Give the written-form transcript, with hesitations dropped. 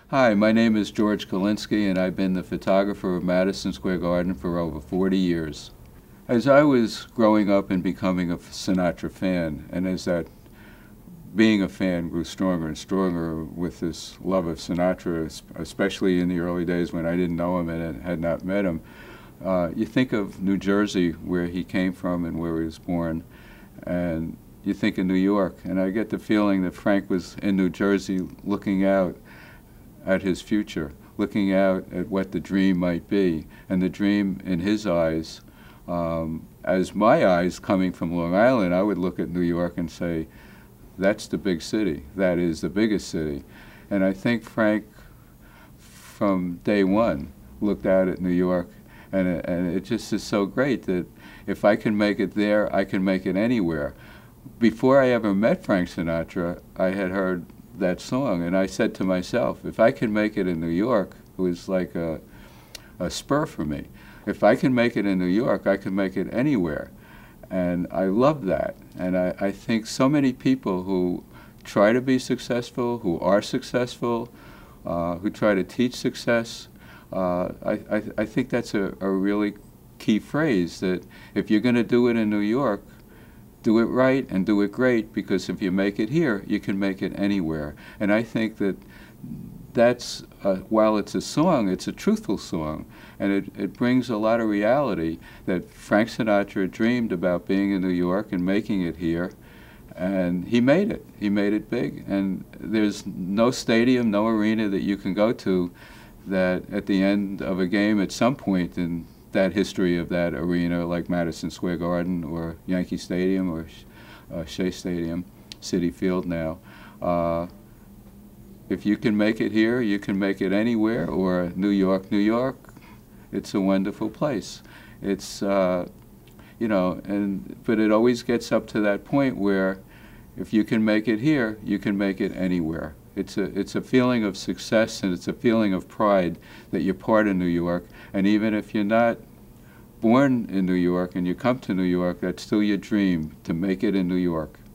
Hi, my name is George Kalinsky, and I've been the photographer of Madison Square Garden for over 40 years. As I was growing up and becoming a Sinatra fan, and as that being a fan grew stronger and stronger with this love of Sinatra, especially in the early days when I didn't know him and had not met him, you think of New Jersey, where he came from and where he was born, and you think of New York, and I get the feeling that Frank was in New Jersey looking out at his future, looking out at what the dream might be. And the dream in his eyes, as my eyes coming from Long Island, I would look at New York and say, that's the big city. That is the biggest city. And I think Frank, from day one, looked out at New York, and it just is so great that if I can make it there, I can make it anywhere. Before I ever met Frank Sinatra, I had heard that song, and I said to myself, if I can make it in New York, it was like a spur for me. If I can make it in New York, I can make it anywhere. And I love that. And I think so many people who try to be successful, who are successful, who try to teach success, I think that's a really key phrase, that if you're going to do it in New York, do it right and do it great, because if you make it here, you can make it anywhere. And I think that that's, while it's a song, it's a truthful song, and it brings a lot of reality that Frank Sinatra dreamed about being in New York and making it here, and he made it. He made it big, and there's no stadium, no arena that you can go to that at the end of a game at some point in that history of that arena, like Madison Square Garden or Yankee Stadium or Shea Stadium, Citi Field now. If you can make it here, you can make it anywhere, or New York, New York, it's a wonderful place. It's, you know, but it always gets up to that point where if you can make it here, you can make it anywhere. It's a feeling of success, and it's a feeling of pride that you're part of New York. And even if you're not born in New York and you come to New York, that's still your dream, to make it in New York.